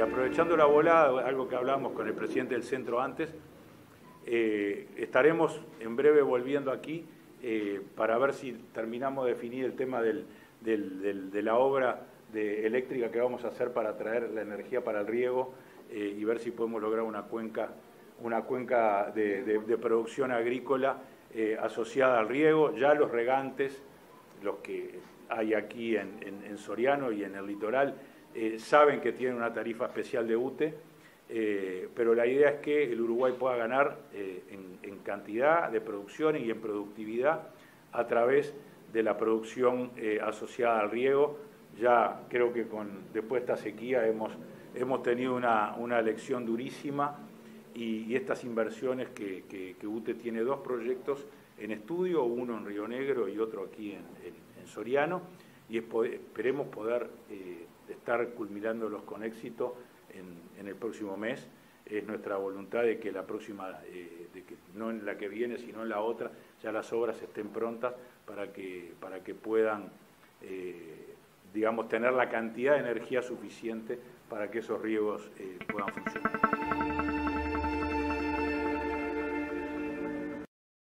Y aprovechando la volada, algo que hablábamos con el presidente del centro antes, estaremos en breve volviendo aquí para ver si terminamos de definir el tema de la obra eléctrica que vamos a hacer para traer la energía para el riego y ver si podemos lograr una cuenca de producción agrícola asociada al riego. Ya los regantes, los que hay aquí en Soriano y en el litoral, saben que tienen una tarifa especial de UTE, pero la idea es que el Uruguay pueda ganar en cantidad de producción y en productividad a través de la producción asociada al riego. Ya creo que después de esta sequía hemos tenido una lección durísima y estas inversiones que UTE tiene dos proyectos en estudio, uno en Río Negro y otro aquí en Soriano, y esperemos poder estar culminándolos con éxito en el próximo mes. Es nuestra voluntad de que la próxima, de que no en la que viene, sino en la otra, ya las obras estén prontas para que puedan, digamos, tener la cantidad de energía suficiente para que esos riegos puedan funcionar.